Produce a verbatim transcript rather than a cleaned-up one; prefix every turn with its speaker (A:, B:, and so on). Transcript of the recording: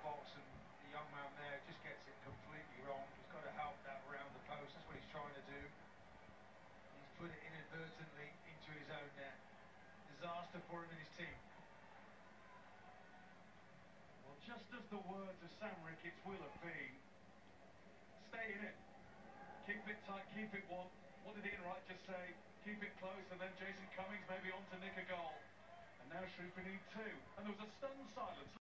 A: box, and the young man there just gets it completely wrong. He's got to help that round the post. That's what he's trying to do. He's put it inadvertently into his own net. Disaster for him and his team.
B: Well, just as the words of Sam Ricketts will have been, stay in it, keep it tight, keep it warm. What did Ian Wright just say? Keep it close, and then Jason Cummings maybe on to nick a goal. And now Shrewsbury need two, and there was a stunned silence.